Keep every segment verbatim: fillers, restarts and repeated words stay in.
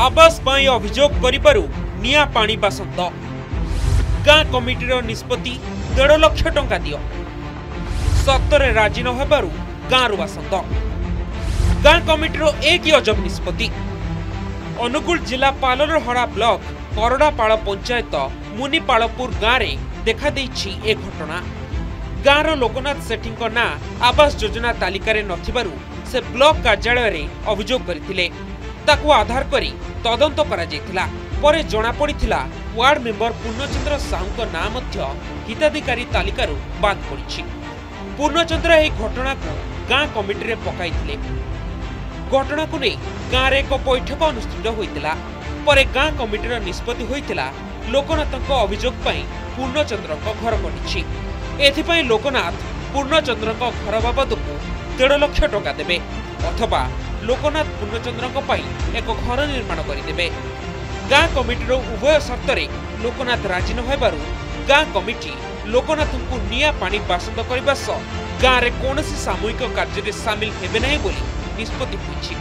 आवास पाई अभियोग करिबारु निया पानी बासंत गाँ कमिटीर निष्पत्ति डेढ़ लक्ष टंका दियो सत्तरे राजी न हेबारु गाँरु बासंत गाँ कमिटीर एक अजब निष्पत्ति अनुगुल जिला पालरहड़ा ब्लॉक करड़ापाड़ पंचायत मुनिपालपुर गाँव में देखा देइछि ए घटना। गाँवर लोकनाथ सेठी ना आवास योजना तालिकार नथिबारु से ब्लॉक कार्यालय रे अभियोग करथिले ताकू आधार करी तदंत करा जायथिला परे जणा पड़िथिला वार्ड मेंबर पूर्णचंद्र साहू ना मध्य हिताधिकारी तालिकारु बाद पड़िछि। पूर्णचंद्र एही घटना को गाँ कमिटी रे पकाइथिले। घटना को नहीं गाँव रे एक बैठक अनुष्ठित होइतिला परे गाँ कमिटीर निष्पत्ति होइतिला लोकनाथ अभियोग पई पूर्णचंद्र घर कटिछि। एथिपई लोकनाथ पूर्णचंद्र घर बाबद को डेढ़ लक्ष टंका देबे अथवा लोकनाथ पूर्णचंद्र एक घर निर्माण करदेबे। गाँ कमिटीर उभय शर्त लोकनाथ राजी न हेबारु गाँ कमिटी लोकनाथ को निया पानी बासंद करने सह गाँव में कौन सामूहिक कार्य सामिल हेबे नहीं बोली निष्पत्ति होइछि।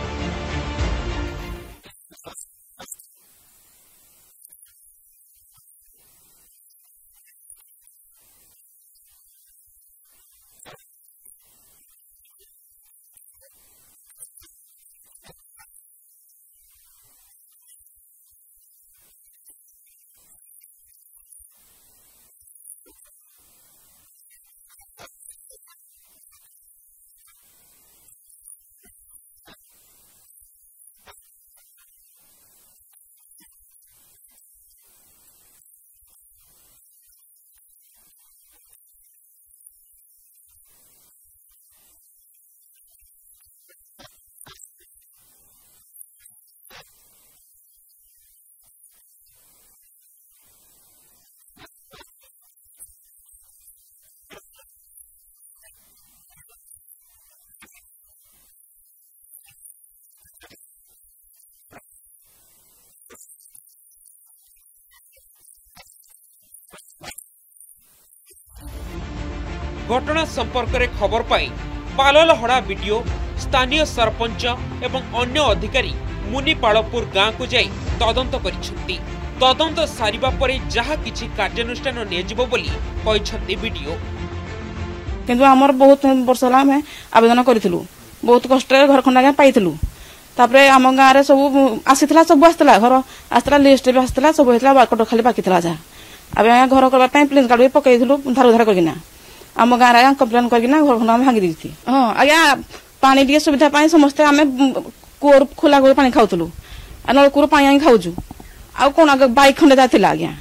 घटना संपर्क में खबर पाई पाललहड़ा बीडीओ स्थानीय सरपंच एवं अन्य अधिकारी मुनिपालपुर गाँव को जाई तदंत करिसेंती। तदंत सारिबा परे जहा किछि कार्यानुष्ठान नियजिबो बोली कहिसेंती बीडीओ। किंतु हमर बहुत वर्ष होला में आवेदन करिथिलु बहुत कष्ट घर खंडा के पाइथिलु तापरे हम गाँव रे सब आसीथिला सब आसीथिला घर आसीथिला लिस्ट भी आसीथिला सब हेतला बाकट खाली बाकी थिला जा अबे घर करबा पई प्लेन कार्ड भी पकैथिलु धार उधार करगिना आम गाँव कम्प्लेन करना घर खंडा भांगी दी। हाँ आज्ञा पानी टे सुविधा पाई समस्ते आम कूर खोला कूर पानी खाऊलु नलकूर पानी खाऊचु आ कौन बाइक खंडे जाता आज्ञा।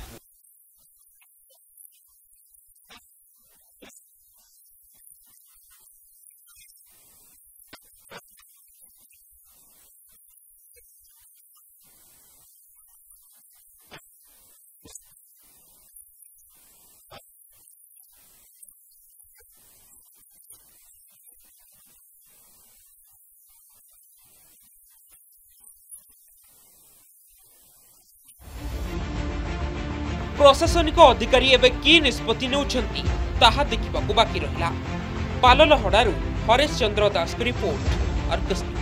प्रशासनिक अधिकारी एवं कि निष्पत्ति नेउछंती ताहा देखिबाकू बाकी रहिला। पाललहड़ारू हरेश चंद्र दास की रिपोर्ट अर्गस।